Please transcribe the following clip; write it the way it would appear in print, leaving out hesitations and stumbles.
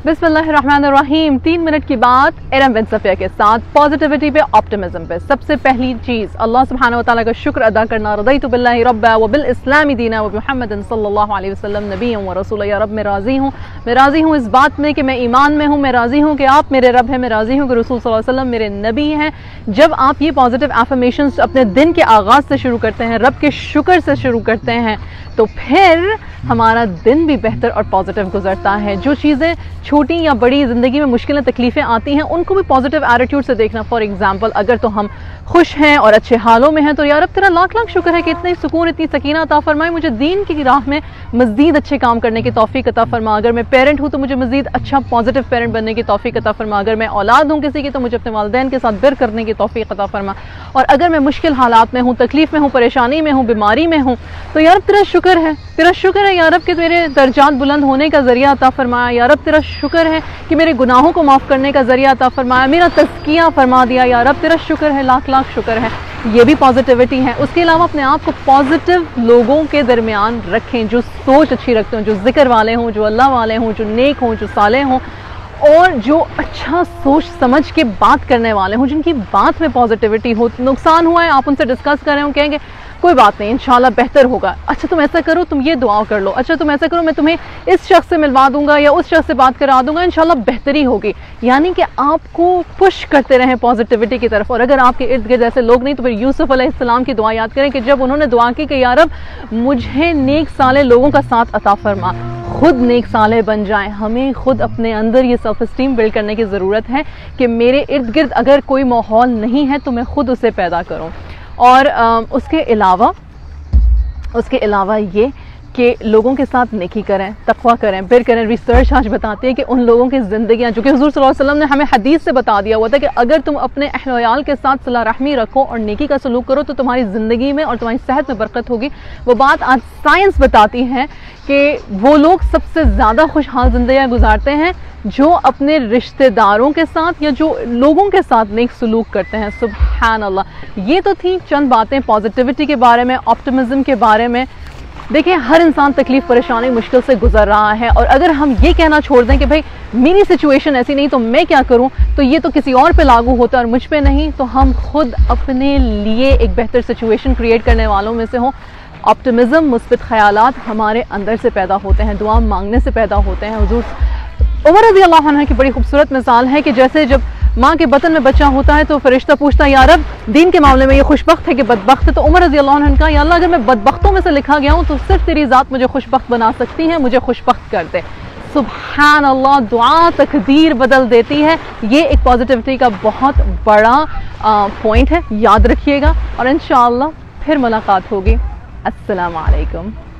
बिस्मिल्लाहिर्रहमानिर्रहीम। 3 मिनट की बात एरम बिन सफिया के साथ पॉजिटिविटी पे, ऑप्टिमिज्म पे। सबसे पहली चीज़ अल्लाह सुब्हानहू व तआला का शुक्र अदा करना। रज़ीतु बिल्लाहि रब्बा व बिल इस्लामी दीना व मुहम्मदिन सल्लल्लाहु अलैहि वसल्लम नबिय्यन व रसूला। या रब, मैं राज़ी हूँ। मैं राज़ी हूँ इस बात में कि मैं ईमान में हूँ। मैं राज़ी हूँ कि आप मेरे रब हैं। मैं राज़ी हूँ कि रसूल सल्लल्लाहु अलैहि वसल्लम मेरे नबी हैं। जब आप ये पॉजिटिव एफर्मेशंस अपने दिन के आगाज़ से शुरू करते हैं, रब के शुक्र से शुरू करते हैं, तो फिर हमारा दिन भी बेहतर और पॉजिटिव गुजरता है। जो चीज़ें छोटी या बड़ी ज़िंदगी में मुश्किलें तकलीफ़ें आती हैं, उनको भी पॉजिटिव एटीट्यूड से देखना। फॉर एग्जांपल, अगर तो हम खुश हैं और अच्छे हालों में हैं तो यार अब तेरा लाख लाख शुक्र है कि इतनी सुकून, इतनी सकीना अता फरमाए, मुझे दीन की राह में मज़ीद अच्छे काम करने की तौफीक अता फरमा। अगर मैं पेरेंट हूँ तो मुझे मज़ीद अच्छा पॉजिटिव पेरेंट बनने की तौफीक अता फरमा। अगर मैं औलाद हूँ किसी की तो मुझे अपने वालिदैन के साथ बिर करने की तौफीक अता फरमा। और अगर मैं मुश्किल हालात में हूँ, तकलीफ़ में हूँ, परेशानी में हूँ, बीमारी में हूँ, तो यार तेरा शुक्र है, तेरा शुक्र है यार अब कि मेरे दर्जात बुलंद होने का ज़रिया अता फरमाया। यार अब तेरा शुक्र है कि मेरे गुनाहों को माफ़ करने का ज़रिया अता फरमाया, मेरा तज़किया फरमा दिया। यार अब तेरा शुक्र है, लाख लाख शुक्र है। ये भी पॉजिटिविटी है। उसके अलावा अपने आप को पॉजिटिव लोगों के दरमियान रखें, जो सोच अच्छी रखते हों, जो जिक्र वाले हों, जो अल्लाह वाले हों, जो नेक हों, जो साले हों, और जो अच्छा सोच समझ के बात करने वाले हों, जिनकी बात में पॉजिटिविटी हो। नुकसान हुआ है, आप उनसे डिस्कस कर रहे हो, कहेंगे कोई बात नहीं, इंशाल्लाह बेहतर होगा। अच्छा तुम ऐसा करो, तुम ये दुआ कर लो। अच्छा तुम ऐसा करो, मैं तुम्हें इस शख्स से मिलवा दूंगा या उस शख्स से बात करा दूंगा, इंशाल्लाह बेहतरी होगी। यानी कि आपको पुश करते रहें पॉजिटिविटी की तरफ। और अगर आपके इर्द गिर्द ऐसे लोग नहीं तो फिर यूसुफ अलैहिस्सलाम की दुआ याद करें कि जब उन्होंने दुआ की कि या रब मुझे नेक साले लोगों का साथ अता फरमा, खुद नेक साले बन जाएं। हमें खुद अपने अंदर ये सेल्फ एस्टीम बिल्ड करने की ज़रूरत है कि मेरे इर्द गिर्द अगर कोई माहौल नहीं है तो मैं खुद उसे पैदा करूं। और उसके अलावा ये कि लोगों के साथ नेकी करें, तक़वा करें, बिर करें। रिसर्च आज बताती है कि उन लोगों की ज़िंदगियाँ, जो कि हुज़ूर सल्लल्लाहु अलैहि वसल्लम ने हमें हदीस से बता दिया हुआ था कि अगर तुम अपने अहल वयाल के साथ सलाह रहमी रखो और नेकी का सलूक करो तो तुम्हारी ज़िंदगी में और तुम्हारी सेहत में बरकत होगी। वो बात आज साइंस बताती है कि वो लोग सबसे ज़्यादा खुशहाल ज़िंदगियाँ गुजारते हैं जो अपने रिश्तेदारों के साथ या जो लोगों के साथ नेक सलूक करते हैं। सुभान अल्लाह। ये तो थी चंद बातें पॉजिटिविटी के बारे में, ऑप्टिमिज्म के बारे में। देखिए, हर इंसान तकलीफ, परेशानी, मुश्किल से गुजर रहा है, और अगर हम ये कहना छोड़ दें कि भाई मेरी सिचुएशन ऐसी नहीं तो मैं क्या करूं, तो ये तो किसी और पे लागू होता है और मुझ पे नहीं, तो हम खुद अपने लिए एक बेहतर सिचुएशन क्रिएट करने वालों में से हों। ऑप्टिमिज्म, मुस्बित ख्यालात हमारे अंदर से पैदा होते हैं, दुआ मांगने से पैदा होते हैं। हुजूर उमर रज़ी अल्लाह अन्हु की बड़ी खूबसूरत मिसाल है कि जैसे जब माँ के बतन में बच्चा होता है तो फरिश्ता पूछता है, या रब दीन के मामले में ये खुशबख्त है कि बदबख्त है? तो उमर रज़ी अल्लाह अन्हु ने कहा, या अल्लाह अगर मैं बदबख्तों में से लिखा गया हूँ तो सिर्फ तेरी ज़ात मुझे खुशबख्त बना सकती है, मुझे खुशबख्त कर दे। सुभान अल्लाह, दुआ तकदीर बदल देती है। ये एक पॉजिटिविटी का बहुत बड़ा पॉइंट है, याद रखिएगा। और इंशाअल्लाह फिर मुलाकात होगी। अस्सलाम वालेकुम।